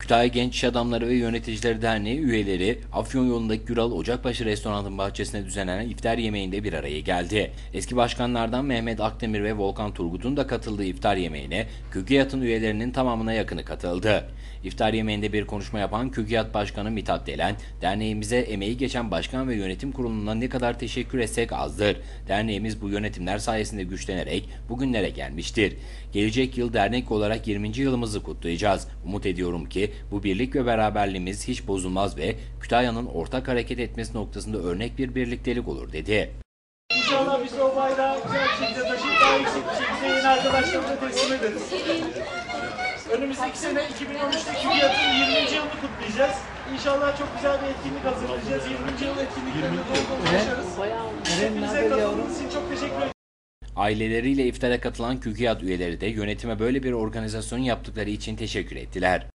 Kütahya Genç İş Adamları ve Yöneticileri Derneği üyeleri Afyon yolundaki Güral Ocakbaşı restoranının bahçesine düzenlenen iftar yemeğinde bir araya geldi. Eski başkanlardan Mehmet Akdemir ve Volkan Turgut'un da katıldığı iftar yemeğine KÜGİAD'ın üyelerinin tamamına yakını katıldı. İftar yemeğinde bir konuşma yapan KÜGİAD Başkanı Mithat Delen, derneğimize emeği geçen başkan ve yönetim kuruluna ne kadar teşekkür etsek azdır. Derneğimiz bu yönetimler sayesinde güçlenerek bugünlere gelmiştir. Gelecek yıl dernek olarak 20. yılımızı kutlayacağız. Umut ediyorum ki bu birlik ve beraberliğimiz hiç bozulmaz ve Kütahya'nın ortak hareket etmesi noktasında örnek bir birliktelik olur dedi. İnşallah biz o bayrağı güzel bir şekilde taşıyıp daha yüksek bir şekilde yeni arkadaşlarımıza teslim ederiz. Önümüzdeki sene 2013'te KÜGİAD'ın 20. yılını kutlayacağız. İnşallah çok güzel bir etkinlik hazırlayacağız. 20. yıl etkinliklerinde dolu yaşarız. Hepinize katıldığınız için çok teşekkür ederim. Aileleriyle iftara katılan KÜGİAD üyeleri de yönetime böyle bir organizasyon yaptıkları için teşekkür ettiler.